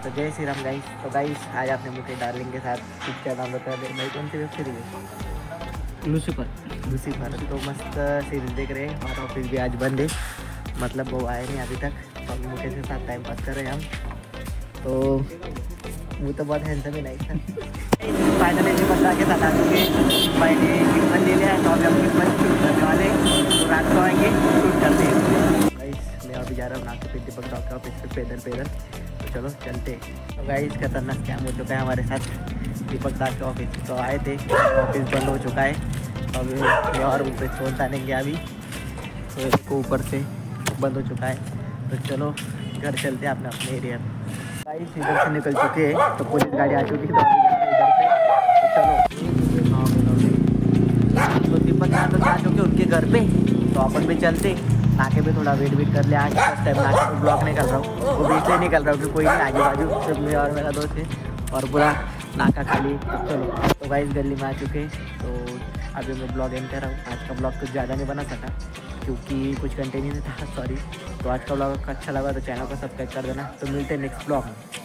तो जय श्री राम गाइस। तो गाइस आज आपने मुझे डार्लिंग के साथ पिक्चर नाम बताया दे भाई, कौन सी वेब सीरीज है? लूसीफर। तो मस्त सीरीज देख रहे हैं और ऑफिस भी आज बंद है, मतलब वो आए नहीं अभी तक। तो हम मुझे के साथ टाइम पास कर रहे हैं हम। तो वो तो बहुत हैंडसम ही नहीं था। फाइनली बता के साथ आ चुके मैंने किस्मत ले लिया है, तो अभी हम किस्मत शूट करने वाले हैं। तो रात को आएंगे शूट करते हैं। गाइस मैं अभी जा रहा हूँ नाक पे दीपक डॉक्टर ऑफिस पे पैदल। तो चलो चलते। तो गाइस खतरनाक स्कैम हो चुका है हमारे साथ दीपक दास के ऑफिस। तो आए थे, ऑफिस बंद हो चुका है। तो अभी और ऊपर छोड़ डालेंगे अभी, तो इसको ऊपर से बंद हो चुका है। तो चलो घर चलते हैं अपने अपने एरिया में। गाइस इधर से निकल चुके हैं, तो पुलिस गाड़ी आ चुकी है। तो अभी जा रहे हैं इधर से। तो चलो तो दीपक यहाँ तो आ चुके उनके घर पे। तो अपन भी चलते नाके पे थोड़ा वेट कर ले। आज फर्स्ट टाइम नाके पे ब्लॉग नहीं कर रहा हूँ, वो भी इसलिए नहीं कर रहा हूँ कि कोई नहीं आजू बाजू, सिर्फ मैं और मेरा दोस्त है और पूरा नाका खाली। तो चलो तो गाइस गली में आ चुके। तो अभी मैं ब्लॉग एंड कर रहा हूँ। आज का ब्लॉग कुछ ज़्यादा नहीं बना सका क्योंकि कुछ कंटेंट नहीं था, सॉरी। तो आज का ब्लॉग अच्छा लगा तो चैनल को सब्सक्राइब कर देना। तो मिलते हैं नेक्स्ट ब्लॉग में।